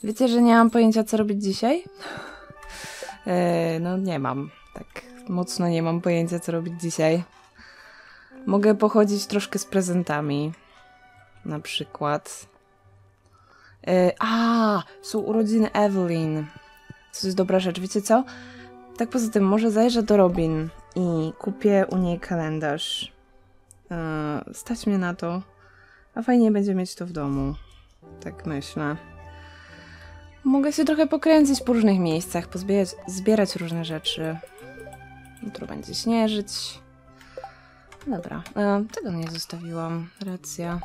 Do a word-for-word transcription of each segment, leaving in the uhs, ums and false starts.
Wiecie, że nie mam pojęcia, co robić dzisiaj? Yy, no nie mam. Tak mocno nie mam pojęcia, co robić dzisiaj. Mogę pochodzić troszkę z prezentami. Na przykład. Yy, a, są urodziny Evelyn. To jest dobra rzecz. Wiecie co? Tak poza tym, może zajrzę do Robin i kupię u niej kalendarz. Yy, stać mnie na to. A fajnie będzie mieć to w domu. Tak myślę. Mogę się trochę pokręcić po różnych miejscach, pozbierać zbierać różne rzeczy. Jutro będzie śnieżyć. Dobra, e, tego nie zostawiłam. Racja.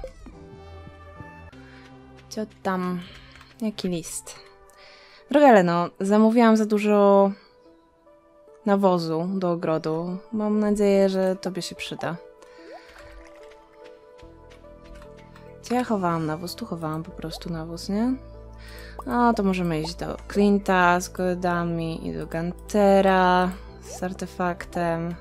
Co tam? Jaki list? Droga Eleno, zamówiłam za dużo nawozu do ogrodu. Mam nadzieję, że tobie się przyda. Gdzie ja chowałam nawóz? Tu chowałam po prostu nawóz, nie? No to możemy iść do Clint'a z godami i do Guntera z artefaktem.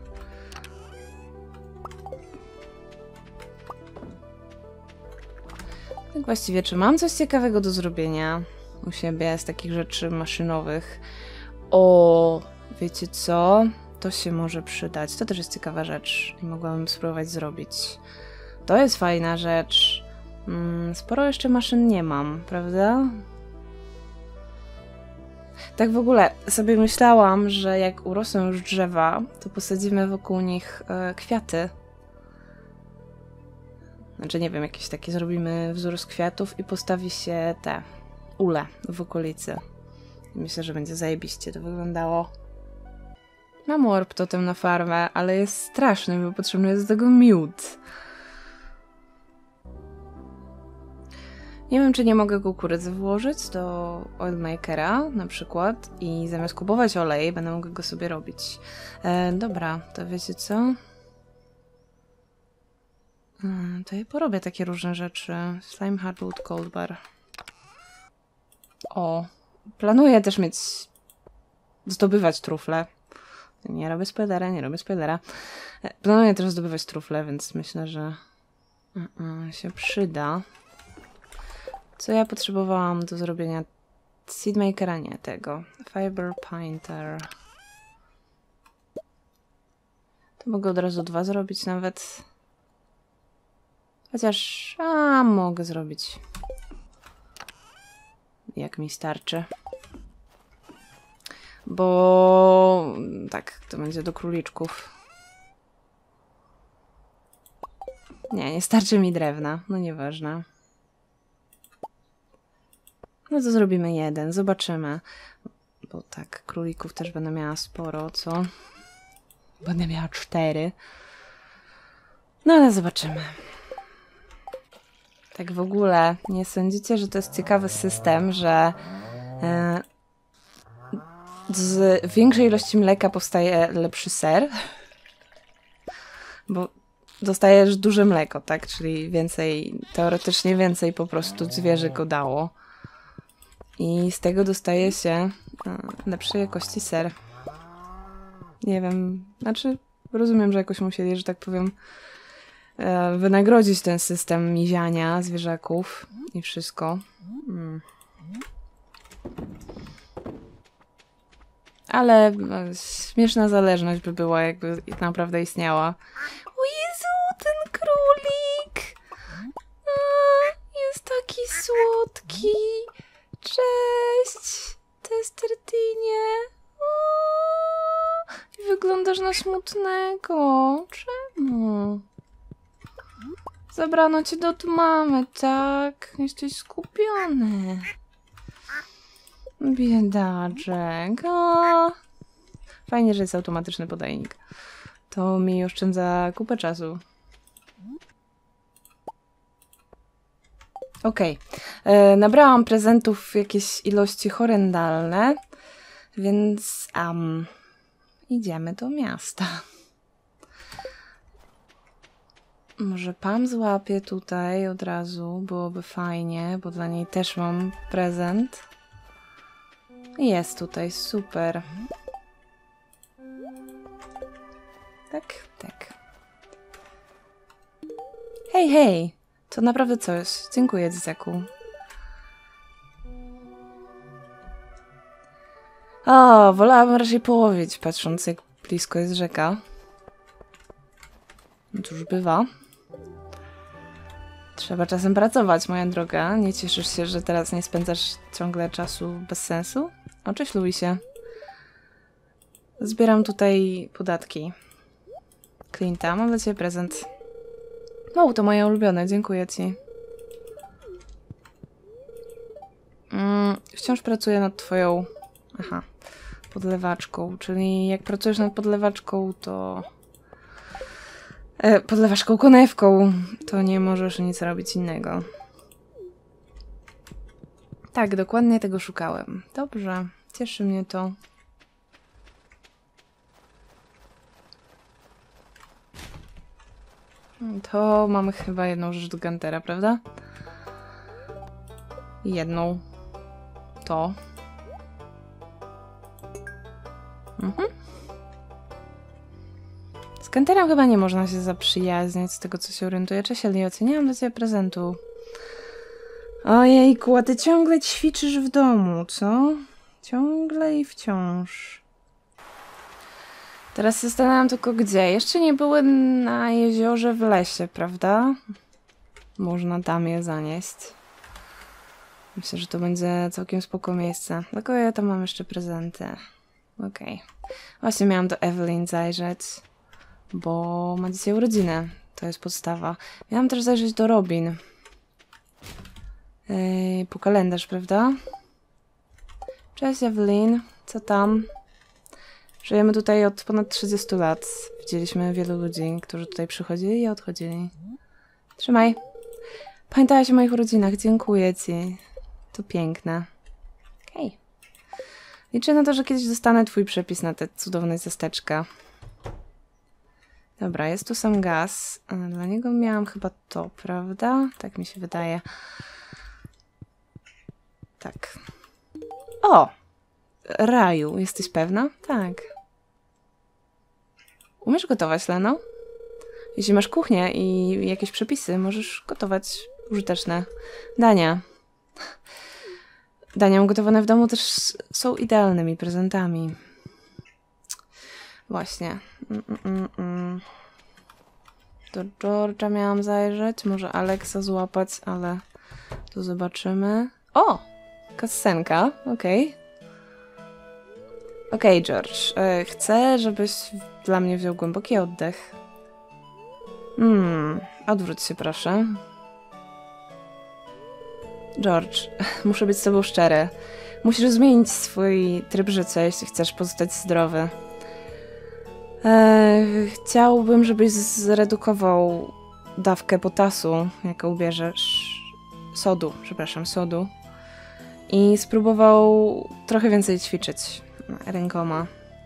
Tak właściwie, czy mam coś ciekawego do zrobienia u siebie z takich rzeczy maszynowych? O, wiecie co? To się może przydać. To też jest ciekawa rzecz i mogłabym spróbować zrobić. To jest fajna rzecz. Hmm, sporo jeszcze maszyn nie mam, prawda? Tak w ogóle sobie myślałam, że jak urosną już drzewa, to posadzimy wokół nich e, kwiaty. Znaczy nie wiem, jakieś takie zrobimy wzór z kwiatów i postawi się te ule w okolicy. Myślę, że będzie zajebiście to wyglądało. Mam warp totem na farmę, ale jest straszny, bo potrzebny jest do tego miód. Nie wiem, czy nie mogę kukurydzy włożyć do oilmakera na przykład i zamiast kupować olej, będę mogła go sobie robić. E, dobra, to wiecie co? E, to ja porobię takie różne rzeczy. Slime Hardwood Cold Bar. O, planuję też mieć... zdobywać trufle. Nie robię spoilera, nie robię spoilera. E, planuję też zdobywać trufle, więc myślę, że e, e, się przyda. Co ja potrzebowałam do zrobienia seedmakera? Nie, tego. Fiber Painter. To mogę od razu dwa zrobić nawet. Chociaż... A, mogę zrobić. Jak mi starczy. Bo... Tak, to będzie do króliczków. Nie, nie starczy mi drewna. No nieważne. No to zrobimy jeden, zobaczymy. Bo tak, królików też będę miała sporo, co? Będę miała cztery. No ale zobaczymy. Tak w ogóle, nie sądzicie, że to jest ciekawy system, że e, z większej ilości mleka powstaje lepszy ser? Bo dostajesz duże mleko, tak? Czyli więcej, teoretycznie więcej po prostu zwierzę go dało. I z tego dostaje się lepszej jakości ser. Nie wiem, znaczy rozumiem, że jakoś musieli, że tak powiem, wynagrodzić ten system miziania zwierzaków i wszystko. Hmm. Ale śmieszna zależność by była, jakby naprawdę istniała. O Jezu, ten królik! A, jest taki słodki! Cześć! To jest Tertinie. I wyglądasz na smutnego. Czemu? Zabrano cię do mamy, tak? Jesteś skupiony. Biedaczek. O. Fajnie, że jest automatyczny podajnik. To mi oszczędza kupę czasu. Okej, okay. Nabrałam prezentów w jakieś ilości horrendalne, więc um, idziemy do miasta. Może Pam złapie tutaj od razu, byłoby fajnie, bo dla niej też mam prezent. Jest tutaj, super. Tak, tak. Hej, hej! To naprawdę coś. Dziękuję, dzieciaku. O, wolałabym raczej połowić, patrząc jak blisko jest rzeka. No cóż bywa. Trzeba czasem pracować, moja droga. Nie cieszysz się, że teraz nie spędzasz ciągle czasu bez sensu? O, cześć, Luisie. Zbieram tutaj podatki. Clint'a, mam dla ciebie prezent. O, to moje ulubione, dziękuję ci. Mm, wciąż pracuję nad twoją... Aha, podlewaczką, czyli jak pracujesz nad podlewaczką, to... E, podlewaczką konewką, to nie możesz nic robić innego. Tak, dokładnie tego szukałem. Dobrze, cieszy mnie to. To mamy chyba jedną rzecz do Guntera, prawda? Jedną. To. Mhm. Z Gunterem chyba nie można się zaprzyjaźnić, z tego co się orientuję. Cześć, Eliocie, nie mam dla ciebie prezentu. Ojejku, a ty ciągle ćwiczysz w domu, co? Ciągle i wciąż. Teraz się zastanawiam tylko gdzie. Jeszcze nie były na jeziorze w lesie, prawda? Można tam je zanieść. Myślę, że to będzie całkiem spoko miejsce. Dlatego ja tam mam jeszcze prezenty. Okej. Okay. Właśnie miałam do Evelyn zajrzeć, bo ma dzisiaj urodziny. To jest podstawa. Miałam też zajrzeć do Robin. Yy, po kalendarz, prawda? Cześć, Evelyn. Co tam? Żyjemy tutaj od ponad trzydziestu lat. Widzieliśmy wielu ludzi, którzy tutaj przychodzili i odchodzili. Trzymaj. Pamiętałaś o moich urodzinach. Dziękuję ci. To piękne. Okej. Okay. Liczę na to, że kiedyś dostanę twój przepis na te cudowne ciasteczka. Dobra, jest tu sam gaz. Dla niego miałam chyba to, prawda? Tak mi się wydaje. Tak. O! Raju, jesteś pewna? Tak. Umiesz gotować, Leno? Jeśli masz kuchnię i jakieś przepisy, możesz gotować użyteczne dania. Dania ugotowane w domu też są idealnymi prezentami. Właśnie. Mm, mm, mm. Do George'a miałam zajrzeć, może Alexa złapać, ale to zobaczymy. O! Kascenka, okej. Okay. Okej, okay, George. E, chcę, żebyś dla mnie wziął głęboki oddech. Hmm, odwróć się proszę. George, muszę być z tobą szczery. Musisz zmienić swój tryb życia, jeśli chcesz pozostać zdrowy. E, chciałbym, żebyś zredukował dawkę potasu, jaką bierzesz. Sodu, przepraszam, sodu. I spróbował trochę więcej ćwiczyć rękoma.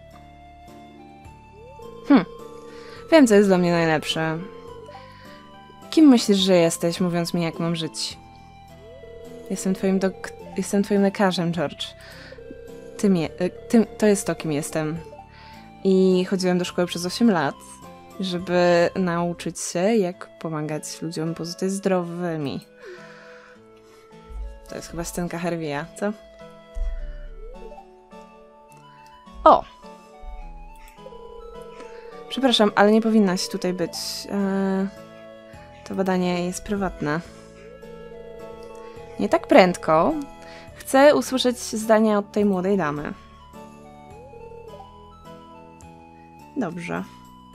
Hm. Wiem, co jest dla mnie najlepsze. Kim myślisz, że jesteś, mówiąc mi, jak mam żyć? Jestem twoim dok... Jestem twoim lekarzem, George. Tym je... Tym... To jest to, kim jestem. I chodziłem do szkoły przez osiem lat, żeby nauczyć się, jak pomagać ludziom pozostać zdrowymi. To jest chyba scenka Harvey'a, co? O! Przepraszam, ale nie powinnaś tutaj być. Eee, to badanie jest prywatne. Nie tak prędko. Chcę usłyszeć zdania od tej młodej damy. Dobrze.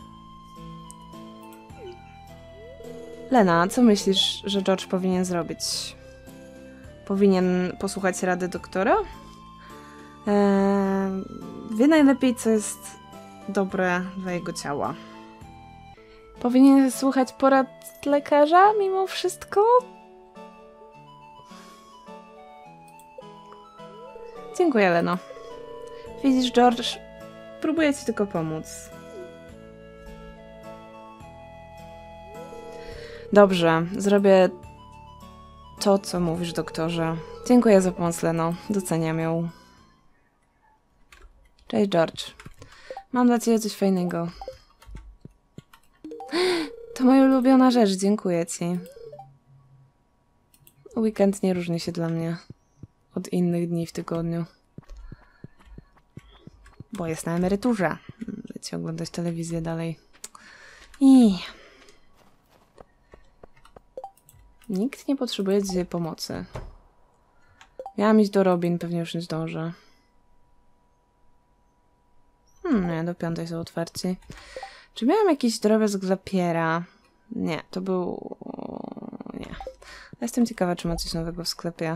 Lena, co myślisz, że George powinien zrobić? Powinien posłuchać rady doktora? Eee, wie najlepiej, co jest dobre dla jego ciała. Powinien słuchać porad lekarza mimo wszystko? Dziękuję, Leno. Widzisz, George, próbuję ci tylko pomóc. Dobrze, zrobię to, co mówisz, doktorze. Dziękuję za pomoc, Leno. Doceniam ją. Cześć, George. Mam dla ciebie coś fajnego. To moja ulubiona rzecz, dziękuję ci. Weekend nie różni się dla mnie od innych dni w tygodniu. bo jest na emeryturze. Leci oglądać telewizję dalej. I... Nikt nie potrzebuje dzisiaj pomocy. Miałam iść do Robin, pewnie już nie zdążę. Hmm, nie, do piątej są otwarci. Czy miałam jakiś drobiazg dla Piera? Nie, to był... Nie. Jestem ciekawa, czy ma coś nowego w sklepie.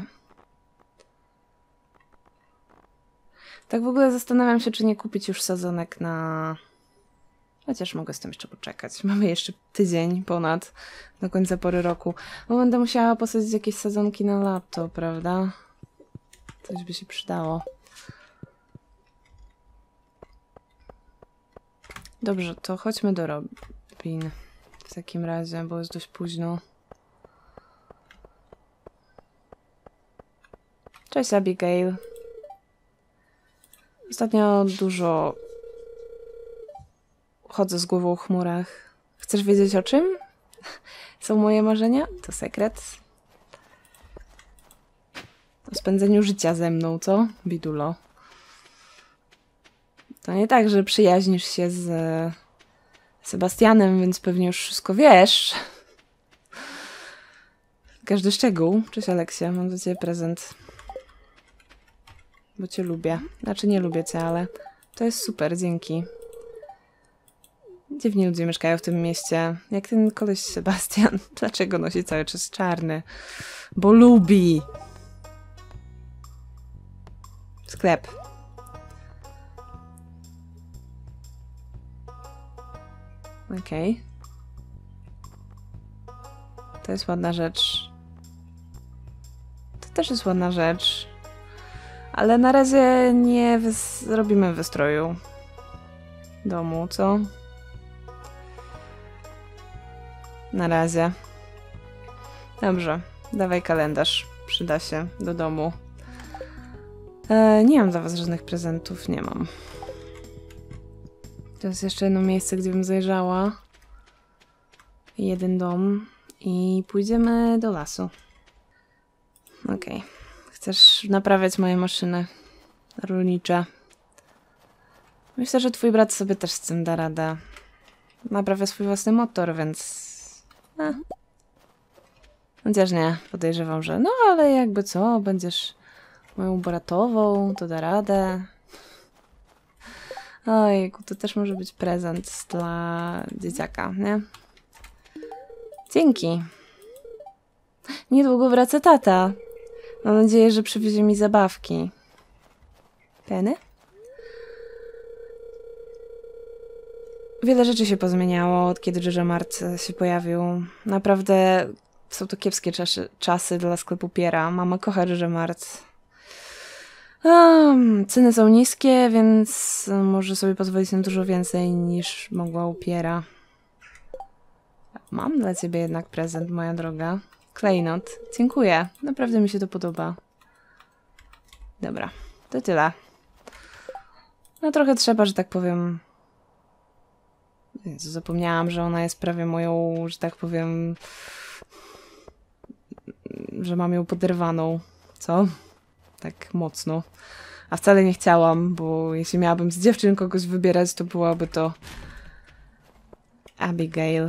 Tak w ogóle zastanawiam się, czy nie kupić już sadzonek na... Chociaż mogę z tym jeszcze poczekać. Mamy jeszcze tydzień ponad do końca pory roku. Bo będę musiała posadzić jakieś sadzonki na lato, prawda? Coś by się przydało. Dobrze, to chodźmy do Robin. W takim razie, bo jest dość późno. Cześć Abigail. Ostatnio dużo chodzę z głową w chmurach. Chcesz wiedzieć o czym? Są moje marzenia? To sekret. O spędzeniu życia ze mną, co? Bidulo. To nie tak, że przyjaźnisz się z Sebastianem, więc pewnie już wszystko wiesz. Każdy szczegół. Cześć Aleksia, mam dla ciebie prezent. Bo cię lubię. Znaczy nie lubię cię, ale to jest super, dzięki. Dziwni ludzie mieszkają w tym mieście. Jak ten koleś Sebastian. Dlaczego nosi cały czas czarny? Bo lubi. Sklep. Okej. Okay. To jest ładna rzecz. To też jest ładna rzecz. Ale na razie nie wys- robimy wystroju domu, co? Na razie. Dobrze, dawaj kalendarz. Przyda się do domu. E, nie mam dla was żadnych prezentów, nie mam. To jest jeszcze jedno miejsce, gdzie bym zajrzała. Jeden dom. I pójdziemy do lasu. Okej. Okay. Chcesz naprawiać moje maszyny rolnicze. Myślę, że twój brat sobie też z tym da radę. Naprawia swój własny motor, więc... A. Chociaż nie, podejrzewam, że no ale jakby co, będziesz moją bratową, to da radę. Ojku, to też może być prezent dla dzieciaka, nie? Dzięki. Niedługo wraca tata. Mam nadzieję, że przywiezie mi zabawki. Penny? Wiele rzeczy się pozmieniało, od kiedy Jojo Mart się pojawił. Naprawdę są to kiepskie czasy, czasy dla sklepu Piera. Mama kocha Jojo Mart. Um, ceny są niskie, więc może sobie pozwolić na dużo więcej niż mogła u Piera. Mam dla ciebie jednak prezent, moja droga. Klejnot. Dziękuję. Naprawdę mi się to podoba. Dobra, to tyle. No trochę trzeba, że tak powiem... Jezu, zapomniałam, że ona jest prawie moją, że tak powiem... Że mam ją poderwaną. Co? Tak mocno. A wcale nie chciałam, bo jeśli miałabym z dziewczyn kogoś wybierać, to byłaby to... Abigail.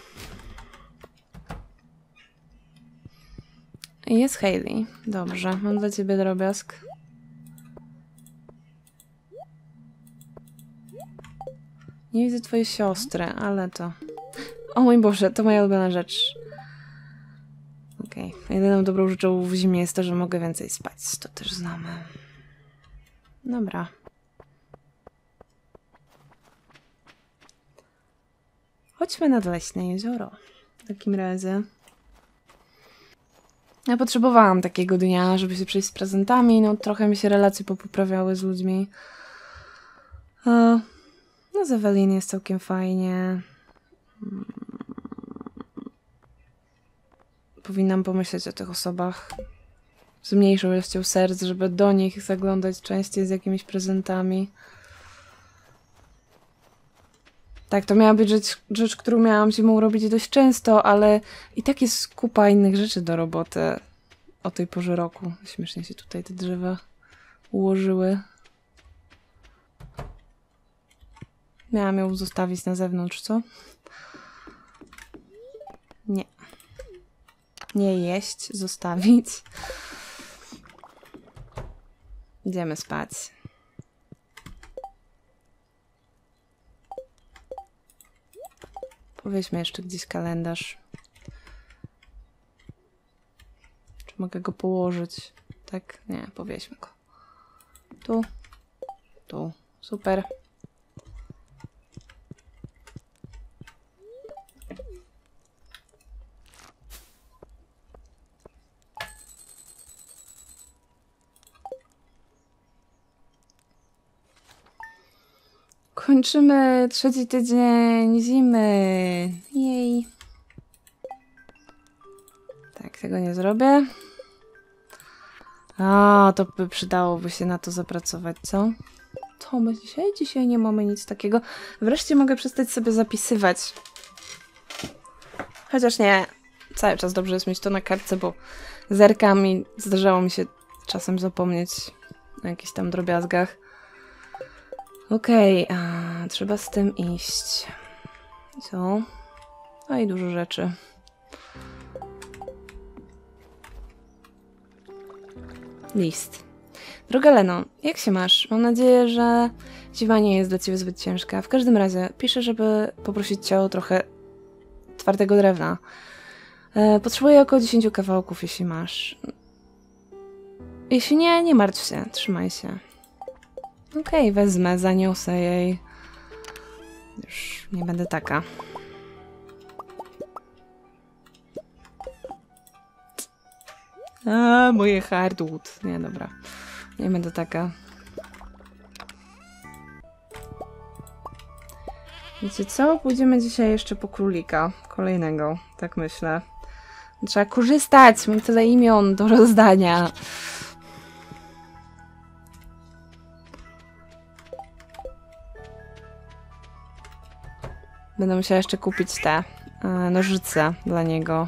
Jest Hayley. Dobrze, mam dla ciebie drobiazg. Nie widzę twojej siostry, ale to... O mój Boże, to moja ulubiona rzecz. Okej. Okay. Jedyną dobrą rzeczą w zimie jest to, że mogę więcej spać. To też znamy. Dobra. Chodźmy nad leśne jezioro. W takim razie... Ja potrzebowałam takiego dnia, żeby się przejść z prezentami. No trochę mi się relacje popoprawiały z ludźmi. O, no z Ewelin jest całkiem fajnie. Powinnam pomyśleć o tych osobach z mniejszą ilością serc, żeby do nich zaglądać częściej z jakimiś prezentami. Tak, to miała być rzecz, rzecz, którą miałam zimą robić dość często, ale i tak jest kupa innych rzeczy do roboty o tej porze roku. Śmiesznie się tutaj te drzewa ułożyły. Miałam ją zostawić na zewnątrz, co? Nie. Nie jeść, zostawić. Idziemy spać. Powieźmy jeszcze gdzieś kalendarz. Czy mogę go położyć? Tak? Nie, powieźmy go. Tu. Tu. Super. Kończymy trzeci tydzień zimy. Jej. Tak, tego nie zrobię. A, to by przydałoby się na to zapracować, co? Co my dzisiaj? Dzisiaj nie mamy nic takiego. Wreszcie mogę przestać sobie zapisywać. Chociaż nie, cały czas dobrze jest mieć to na kartce, bo zerkam i zdarzało mi się czasem zapomnieć o jakichś tam drobiazgach. Okej, okay, trzeba z tym iść. Co? No i dużo rzeczy. List. Droga Leno, jak się masz? Mam nadzieję, że zima nie jest dla ciebie zbyt ciężka. W każdym razie piszę, żeby poprosić cię o trochę twardego drewna. E, potrzebuję około dziesięciu kawałków, jeśli masz. Jeśli nie, nie martw się. Trzymaj się. Okej, okay, wezmę, zaniosę jej. Już nie będę taka. A, moje hardwood. Nie, dobra. Nie będę taka. Wiecie co? Pójdziemy dzisiaj jeszcze po królika. Kolejnego, tak myślę. Trzeba korzystać! Mam tyle imion do rozdania. Będę musiała jeszcze kupić te e, nożyce dla niego.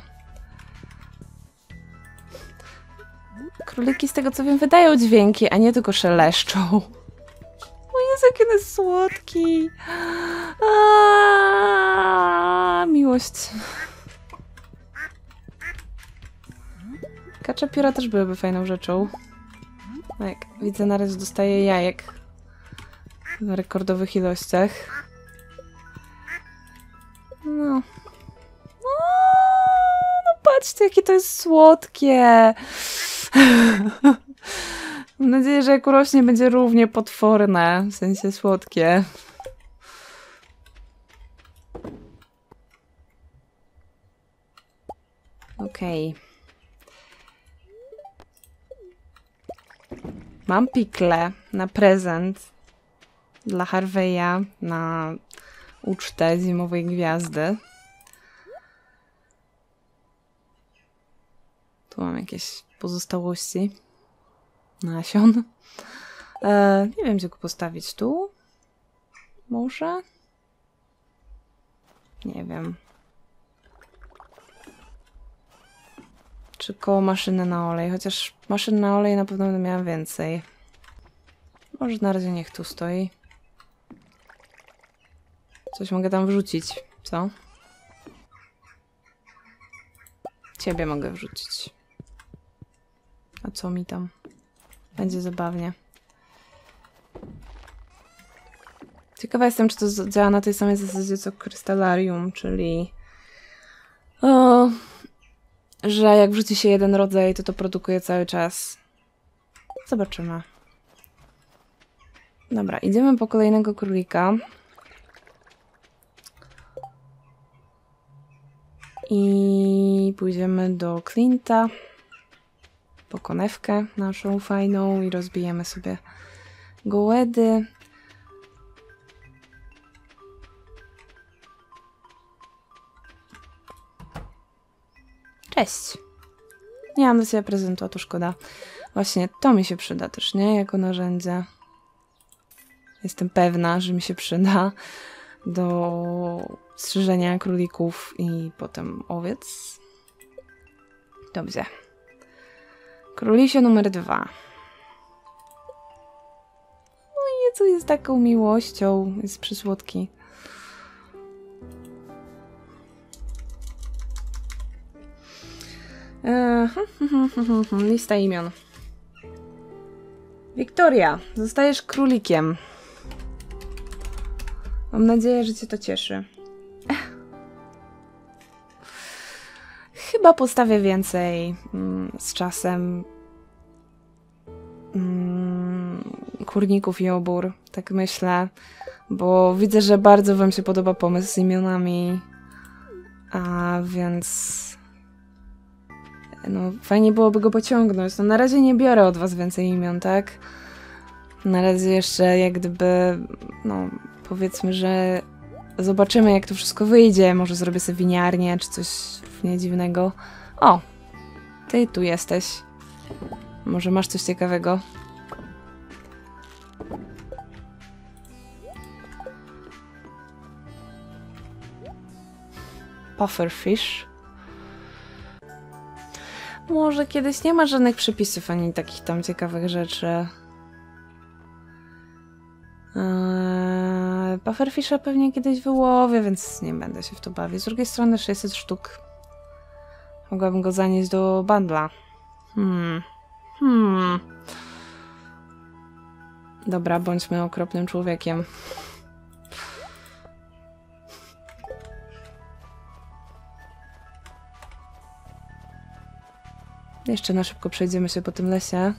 Króliki, z tego co wiem, wydają dźwięki, a nie tylko szeleszczą. O Jezu, jaki on jest słodki. Aaaa, miłość. Kaczapióra też byłyby fajną rzeczą. No jak widzę, na razie dostaję jajek w rekordowych ilościach. No. O, no patrzcie, jakie to jest słodkie. Mam nadzieję, że jak urośnie, będzie równie potworne, w sensie słodkie. Okej. Okay. Mam pikle na prezent dla Harveya na ucztę Zimowej Gwiazdy. Tu mam jakieś pozostałości nasion. E, nie wiem, gdzie go postawić. Tu? Może? Nie wiem. Czy koło maszyny na olej? Chociaż maszyn na olej na pewno będę miała więcej. Może na razie niech tu stoi. Coś mogę tam wrzucić, co? Ciebie mogę wrzucić. A co mi tam? Będzie zabawnie. Ciekawa jestem, czy to działa na tej samej zasadzie co krystalarium, czyli o, że jak wrzuci się jeden rodzaj, to to produkuje cały czas. Zobaczymy. Dobra, idziemy po kolejnego królika. I pójdziemy do Clint'a po konewkę naszą fajną i rozbijemy sobie gołędy. Cześć! Nie mam do siebie prezentu, a to szkoda. Właśnie to mi się przyda też, nie? Jako narzędzie. Jestem pewna, że mi się przyda do strzyżenia królików i potem owiec. Dobrze. Królisie numer dwa. O Jezu, jest taką miłością. Jest przysłodki. Eee, lista imion. Wiktoria, zostajesz królikiem. Mam nadzieję, że cię to cieszy. Chyba postawię więcej mm, z czasem mm, kurników i obór, tak myślę, bo widzę, że bardzo wam się podoba pomysł z imionami, a więc no fajnie byłoby go pociągnąć. No na razie nie biorę od was więcej imion, tak? Na razie jeszcze jak gdyby, no powiedzmy, że zobaczymy, jak to wszystko wyjdzie. Może zrobię sobie winiarnię, czy coś nie dziwnego. O! Ty tu jesteś. Może masz coś ciekawego? Pufferfish. Może kiedyś nie ma żadnych przepisów ani takich tam ciekawych rzeczy. Eee, Pufferfisha pewnie kiedyś wyłowię, więc nie będę się w to bawić. Z drugiej strony sześćset sztuk. Mogłabym go zanieść do bundla. Hmm. Hmm. Dobra, bądźmy okropnym człowiekiem. Jeszcze na szybko przejdziemy się po tym lesie,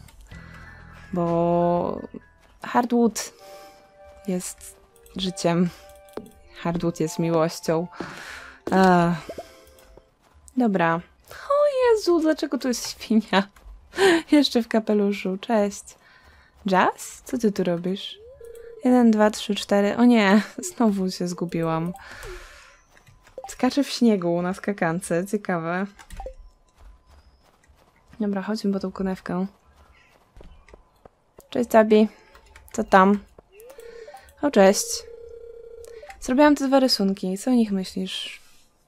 bo Hardwood jest życiem. Hardwood jest miłością. Ech. Dobra. O Jezu, dlaczego tu jest świnia? Jeszcze w kapeluszu. Cześć. Jazz? Co ty tu robisz? Jeden, dwa, trzy, cztery. O nie, znowu się zgubiłam. Skaczę w śniegu na skakance. Ciekawe. Dobra, chodźmy po tą konewkę. Cześć, Tabi. Co tam? O, cześć. Zrobiłam te dwa rysunki. Co o nich myślisz?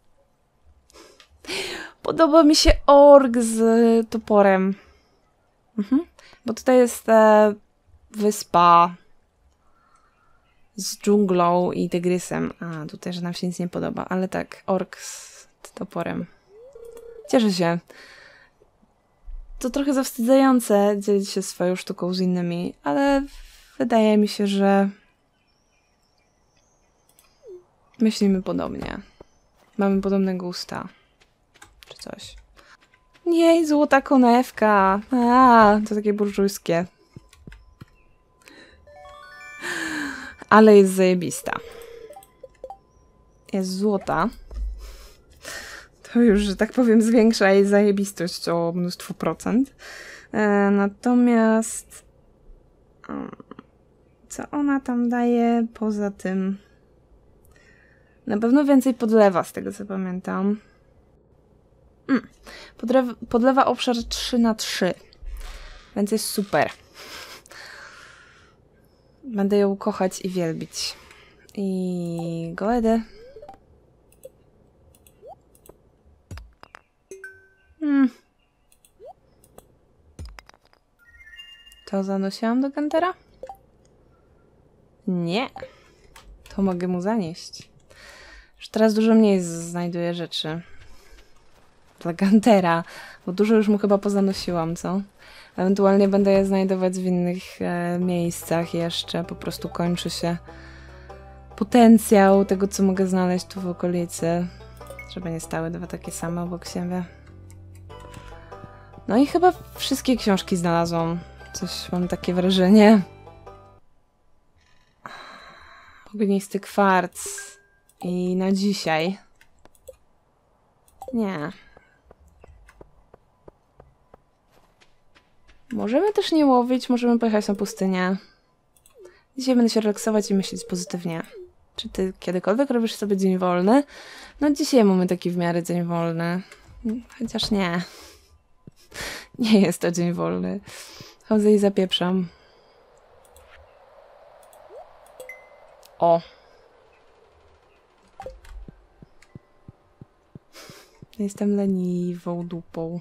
Podoba mi się ork z toporem. Mhm. Bo tutaj jest e, wyspa z dżunglą i tygrysem. A, tutaj, że nam się nic nie podoba. Ale tak, ork z toporem. Cieszę się. To trochę zawstydzające dzielić się swoją sztuką z innymi, ale wydaje mi się, że myślimy podobnie. Mamy podobne gusta. Czy coś. Jej, złota konewka. A, to takie burżujskie. Ale jest zajebista. Jest złota. To już, że tak powiem, zwiększa jej zajebistość o mnóstwo procent. E, natomiast um, co ona tam daje poza tym? Na pewno więcej podlewa, z tego co pamiętam. Mm. Podlewa, podlewa obszar trzy na trzy. Więc jest super. Będę ją kochać i wielbić. I goedy. Hmm. To zanosiłam do Guntera? Nie. To mogę mu zanieść. Już teraz dużo mniej znajduję rzeczy. Dla Guntera. Bo dużo już mu chyba pozanosiłam, co? Ewentualnie będę je znajdować w innych e, miejscach jeszcze. Po prostu kończy się potencjał tego, co mogę znaleźć tu w okolicy. Żeby nie stały dwa takie same obok siebie. No i chyba wszystkie książki znalazłam. Coś mam takie wrażenie. Ognisty kwarc. I na dzisiaj. Nie. Możemy też nie łowić, możemy pojechać na pustynię. Dzisiaj będę się relaksować i myśleć pozytywnie. Czy ty kiedykolwiek robisz sobie dzień wolny? No dzisiaj mamy taki w miarę dzień wolny. Chociaż nie. Nie jest to dzień wolny. Chodzę i zapieprzam. O. Jestem leniwą dupą.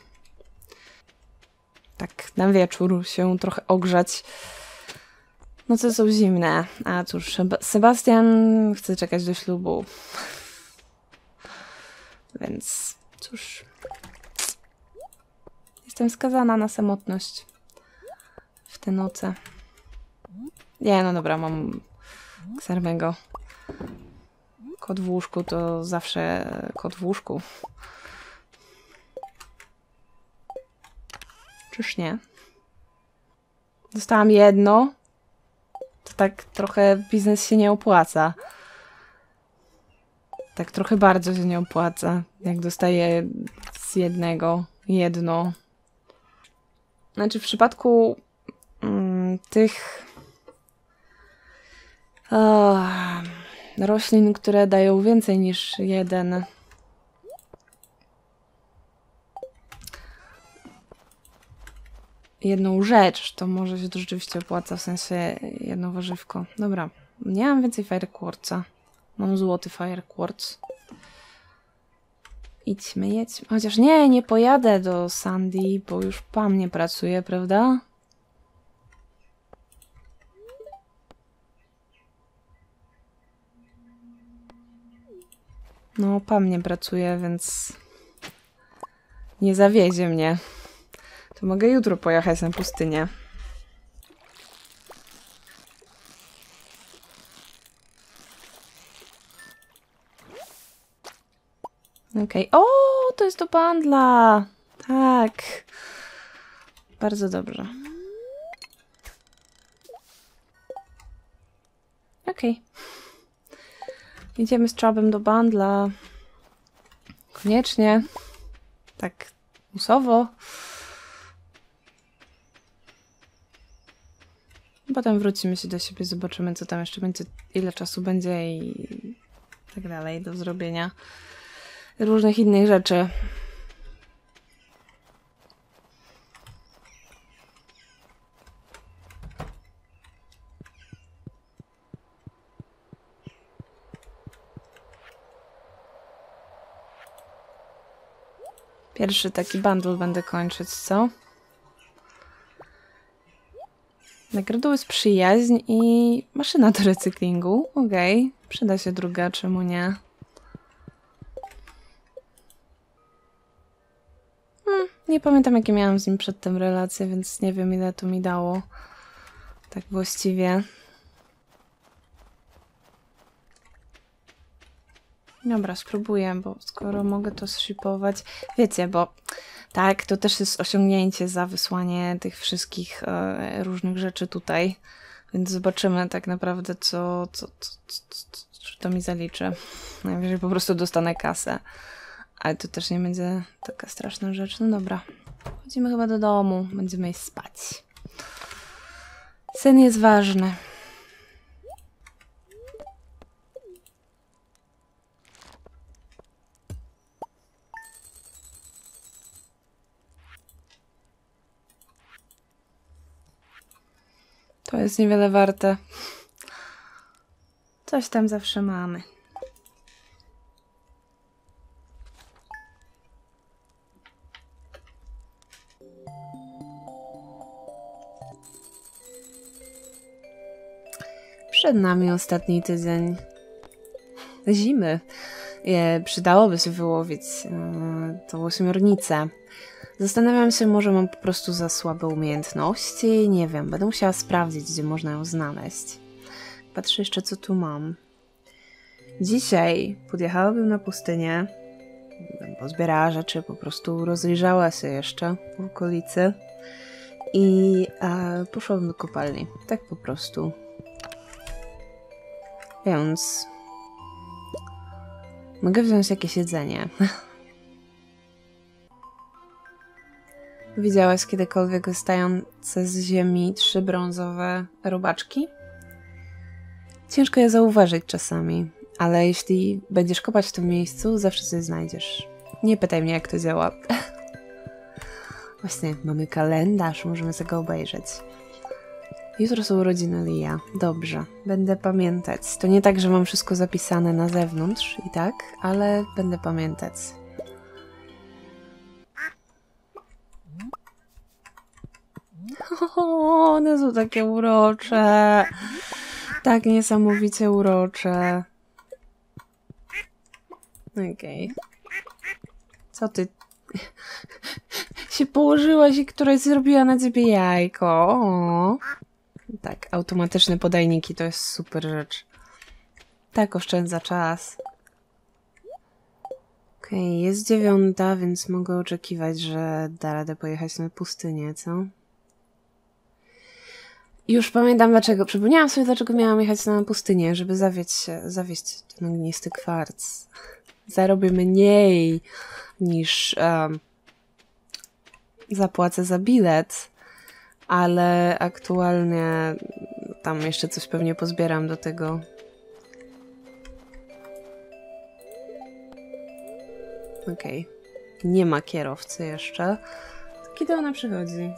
Tak, na wieczór się trochę ogrzać. Noce są zimne. A cóż, Sebastian chce czekać do ślubu. Więc cóż. Jestem skazana na samotność w te noce. Nie, no dobra, mam Xarmego. Kot w łóżku to zawsze kot w łóżku. Czyż nie? Dostałam jedno. To tak trochę biznes się nie opłaca. Tak trochę bardzo się nie opłaca. Jak dostaję z jednego jedno. Znaczy w przypadku mm, tych o, roślin, które dają więcej niż jeden jedną rzecz, to może się to rzeczywiście opłaca, w sensie jedno warzywko. Dobra, nie mam więcej Fire Quartza. Mam złoty Fire Quartz. Idźmy, jedźmy. Chociaż nie, nie pojadę do Sandy, bo już Pam nie pracuje, prawda? No, Pam nie pracuje, więc nie zawiezie mnie. To mogę jutro pojechać na pustynię. Okej. Okay. O, to jest do bundla. Tak. Bardzo dobrze. Okej. Okay. Idziemy z Chubem do bundla. Koniecznie. Tak musowo. Potem wrócimy się do siebie, zobaczymy, co tam jeszcze będzie, ile czasu będzie i tak dalej do zrobienia. Różnych innych rzeczy. Pierwszy taki bundle będę kończyć, co? Nagrodą jest przyjaźń i maszyna do recyklingu. Okej, okay. Przyda się druga, czemu nie? Hmm, nie pamiętam, jakie miałam z nim przedtem relacje, więc nie wiem, ile to mi dało. Tak właściwie. Dobra, spróbuję, bo skoro mogę to zshipować... Wiecie, bo tak, to też jest osiągnięcie za wysłanie tych wszystkich e, różnych rzeczy tutaj. Więc zobaczymy tak naprawdę, co, co, co, co, co, co to mi zaliczy. Najwyżej po prostu dostanę kasę. Ale to też nie będzie taka straszna rzecz. No dobra, chodzimy chyba do domu. Będziemy iść spać. Sen jest ważny. To jest niewiele warte. Coś tam zawsze mamy. Przed nami ostatni tydzień zimy. Je, przydałoby się wyłowić yy, tą ośmiornicę. Zastanawiam się, może mam po prostu za słabe umiejętności. Nie wiem, będę musiała sprawdzić, gdzie można ją znaleźć. Patrzę jeszcze, co tu mam. Dzisiaj podjechałabym na pustynię, pozbierała rzeczy, po prostu rozejrzała się jeszcze w okolicy i e, poszłabym do kopalni. Tak po prostu. Więc mogę wziąć jakieś jedzenie. Widziałaś kiedykolwiek wystające z ziemi trzy brązowe robaczki? Ciężko je zauważyć czasami, ale jeśli będziesz kopać w tym miejscu, zawsze coś znajdziesz. Nie pytaj mnie, jak to działa. Właśnie, mamy kalendarz, możemy sobie go obejrzeć. Jutro są urodziny Lia. Dobrze, będę pamiętać. To nie tak, że mam wszystko zapisane na zewnątrz i tak, ale będę pamiętać. O, one są takie urocze. Tak niesamowicie urocze. Okej. Okay. Co ty? się położyłaś i któraś zrobiła na ciebie jajko. O. Tak, automatyczne podajniki to jest super rzecz. Tak oszczędza czas. Okej, okay, jest dziewiąta, więc mogę oczekiwać, że da radę pojechać na pustynię, co? Już pamiętam dlaczego. Przypomniałam sobie, dlaczego miałam jechać na pustynię, żeby zawieźć się, zawieźć ten ognisty kwarc. Zarobię mniej niż um, zapłacę za bilet, ale aktualnie tam jeszcze coś pewnie pozbieram do tego. Okej. Okay. Nie ma kierowcy jeszcze. To kiedy ona przychodzi?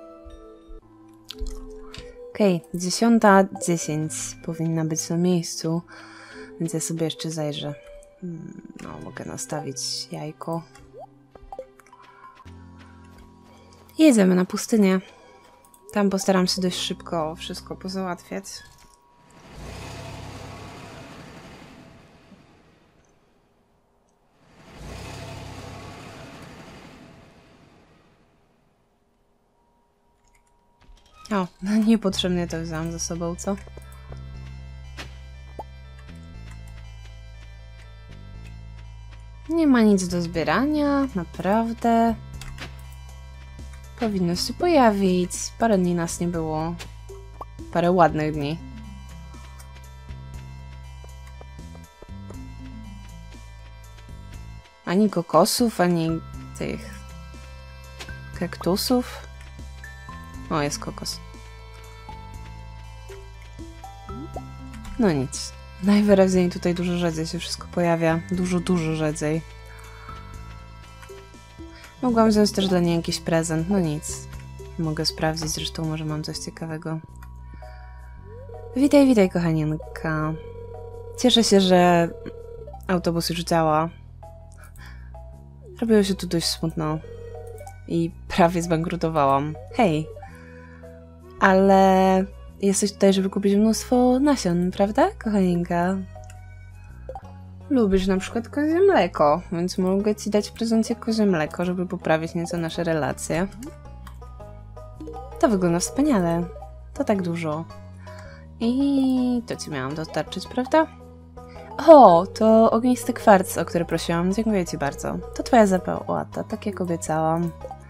Okej, okay. dziesiąta dziesięć powinna być na miejscu, więc ja sobie jeszcze zajrzę. No, mogę nastawić jajko. Jedziemy na pustynię. Tam postaram się dość szybko wszystko pozałatwiać. O, niepotrzebnie to wziąłam ze sobą, co? Nie ma nic do zbierania, naprawdę. Powinno się pojawić. Parę dni nas nie było. Parę ładnych dni. Ani kokosów, ani tych kaktusów. O, jest kokos. No nic. Najwyraźniej tutaj dużo rzadziej się wszystko pojawia. Dużo, dużo rzadziej. Mogłam wziąć też dla niej jakiś prezent. No nic. Mogę sprawdzić, zresztą może mam coś ciekawego. Witaj, witaj, kochanienka. Cieszę się, że autobus już działa. Robiło się tu dość smutno. I prawie zbankrutowałam. Hej! Ale jesteś tutaj, żeby kupić mnóstwo nasion, prawda, kochanieńka? Lubisz na przykład kozie mleko, więc mogę ci dać w prezencie kozie mleko, żeby poprawić nieco nasze relacje. To wygląda wspaniale. To tak dużo. I to ci miałam dostarczyć, prawda? O, to ognisty kwarc, o który prosiłam. Dziękuję ci bardzo. To twoja zapłata, tak jak obiecałam.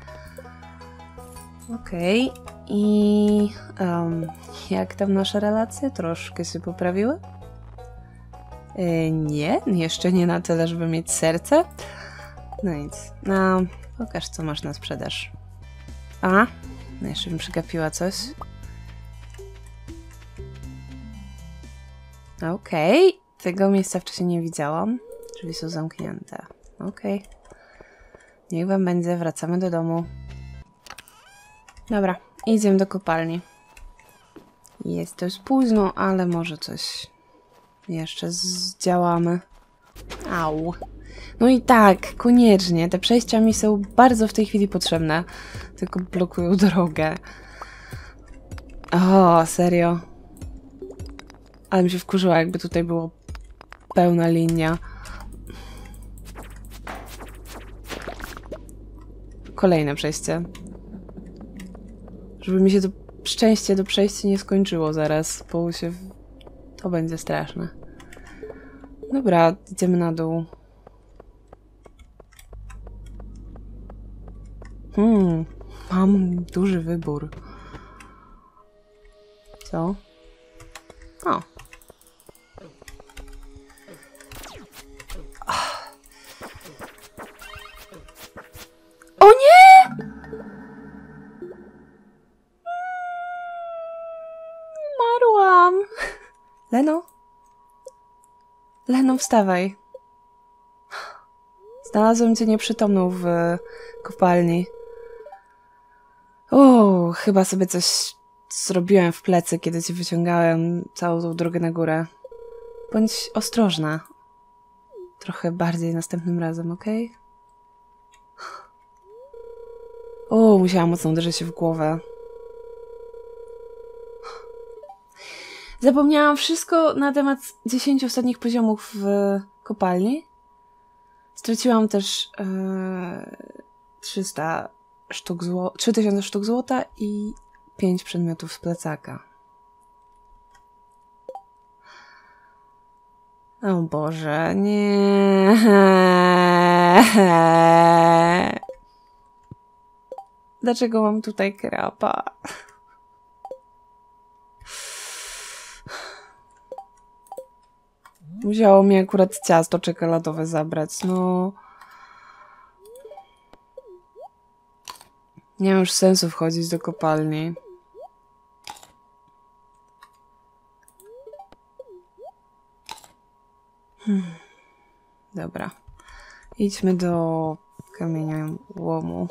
Okej. Okay. I um, jak tam nasze relacje? Troszkę się poprawiły? Yy, nie, jeszcze nie na tyle, żeby mieć serce. No nic. No, pokaż, co masz na sprzedaż. A, no jeszcze bym przegapiła coś. Okej, okay. Tego miejsca wcześniej nie widziałam. Drzwi są zamknięte. Okej. Okay. Niech wam będzie, wracamy do domu. Dobra, idziemy do kopalni. Jest dość późno, ale może coś jeszcze zdziałamy. Au. No i tak, koniecznie. Te przejścia mi są bardzo w tej chwili potrzebne. Tylko blokują drogę. O, serio. Ale mi się wkurzyła, jakby tutaj było pełna linia. Kolejne przejście. Żeby mi się to szczęście do przejścia nie skończyło zaraz, bo się... To będzie straszne. Dobra, idziemy na dół. Hmm, mam duży wybór. Co? O. O nie! Umarłam. Leno? Leno, wstawaj. Znalazłem cię nieprzytomną w kopalni. O, chyba sobie coś zrobiłem w plecy, kiedy cię wyciągałem całą tą drogę na górę. Bądź ostrożna. Trochę bardziej następnym razem, okej? Okay? O, musiałam mocno uderzyć się w głowę. Zapomniałam wszystko na temat dziesięciu ostatnich poziomów w kopalni. Straciłam też e, trzysta sztuk złota, trzy tysiące sztuk złota i pięć przedmiotów z plecaka. O Boże, nie. Dlaczego mam tutaj krapa? Musiało mi akurat ciasto czekoladowe zabrać, no. Nie ma już sensu wchodzić do kopalni. Hmm. Dobra. Idźmy do kamieniołomu.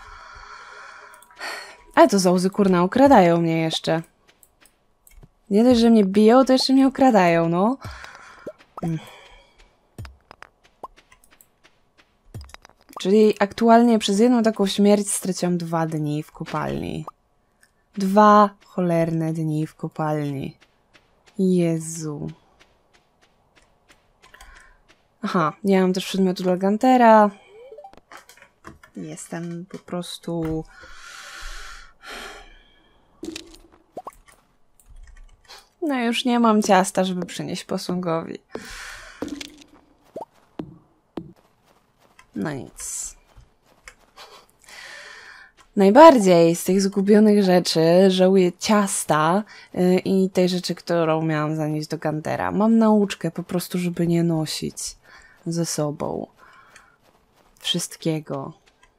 Ale to za łzy kurna, okradają mnie jeszcze. Nie dość, że mnie biją, to jeszcze mnie okradają, no. Hmm. Czyli aktualnie przez jedną taką śmierć straciłam dwa dni w kopalni. Dwa cholerne dni w kopalni. Jezu. Aha, nie mam też przedmiotu dla Guntera. Jestem po prostu... No już nie mam ciasta, żeby przynieść posągowi. No nic. Najbardziej z tych zgubionych rzeczy żałuję ciasta yy, i tej rzeczy, którą miałam zanieść do Guntera. Mam nauczkę po prostu, żeby nie nosić ze sobą wszystkiego.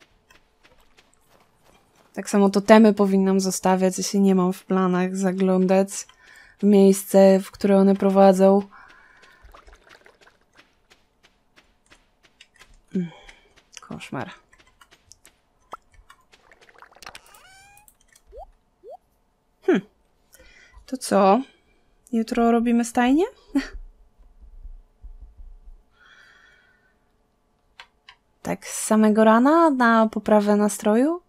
Tak samo totemy powinnam zostawiać, jeśli nie mam w planach zaglądać w miejsce, w które one prowadzą. Koszmar. Hm. To co? Jutro robimy stajnię? Tak z samego rana na poprawę nastroju?